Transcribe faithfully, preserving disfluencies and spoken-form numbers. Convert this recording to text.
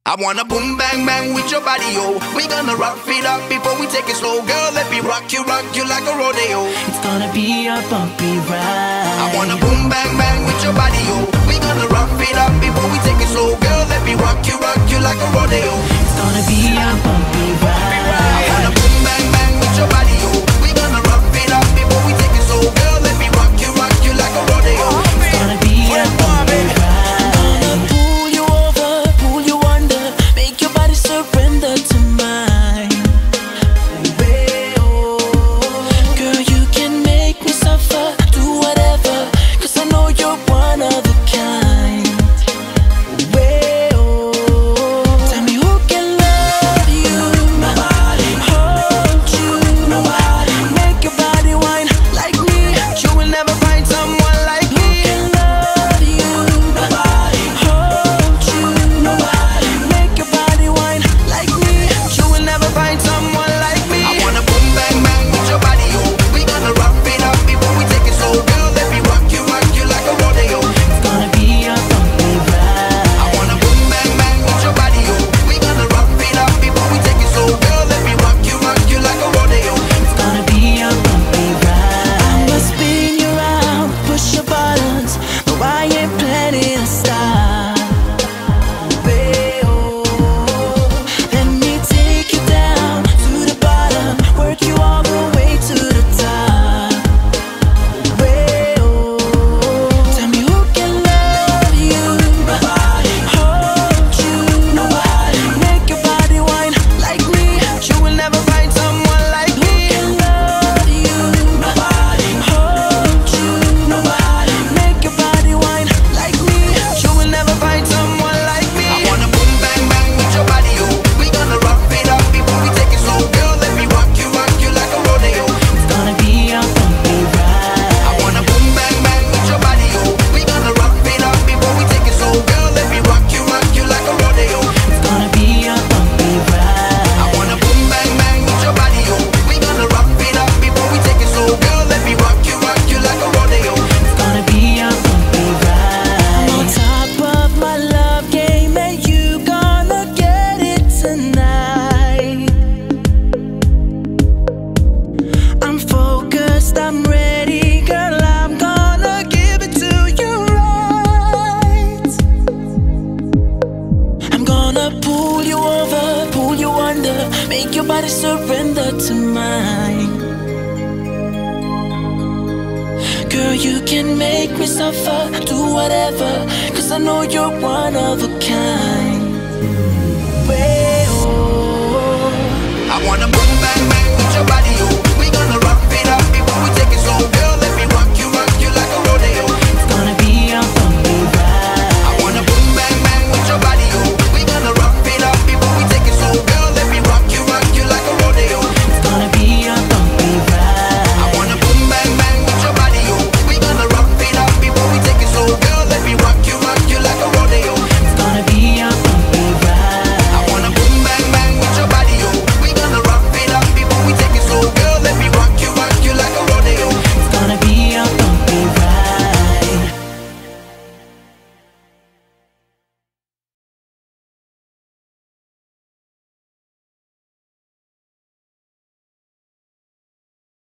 I wanna boom bang bang with your body, yo. We gonna rock it up before we take it slow. Girl, let me rock you, rock you like a rodeo. It's gonna be a bumpy ride. I wanna boom bang bang with your body, yo. We gonna rock it up before we take it slow. Girl, let me rock you, rock you like a rodeo. It's gonna be a bumpy ride. I wanna boom bang bang with your body, yo. We gonna rock it up before we take it slow. Girl, let me rock you, rock you like a rodeo. It's gonna be a bumpy ride. Gonna pull you over, pull you under, make your body surrender to mine. Girl, you can make me suffer, do whatever, 'cause I know you're one of a kind. Tell me who can love you, nobody, hold you, nobody, make your body whine like me. You will never find someone like me. Who can love you, nobody, hold you, nobody, make your body whine like me. You will never find someone like me. I wanna boom bang bang with your body, yo. We gonna rock it up before we take it slow. Girl, let me rock you, rock you like a rodeo. It's gonna be a bumpy ride. I wanna boom bang bang with your body, yo. We gonna rock it up before we take it slow. Girl, let me rock you, rock you like a rodeo. It's gonna be a bumpy ride. I'ma spin you around, push your buttons. No, I ain't planning to stop. Let me take you down to the bottom, work you all the way to the top. Tell me who can love you, nobody, hold you, nobody, make your body whine like me. You will never find someone like me. Who can love you, nobody, hold you, nobody, make your body whine like me. You will never find someone like me. I wanna boom bang bang with your body, yo. We gonna rock it up before we take it slow. Girl, let me rock you, rock you like a rodeo. It's gonna be a bumpy ride. I wanna boom bang bang with your body, yo. We gonna rock it up before we take it slow. Girl, let me rock you, rock you like a rodeo. It's gonna be a bumpy ride. I wanna boom bang bang with your body, yo. We gonna rock it up before we take it slow. Girl, let me rock you, rock you like a rodeo. It's gonna be a bumpy ride. I'm on top of my love game, and you gonna get it tonight. I'm focused, I'm ready, girl, I'm gonna give it to you right. I'm gonna pull you over, pull you under, make your body surrender to mine. Girl, you can make me suffer, do whatever, 'cause I know you're one of a kind.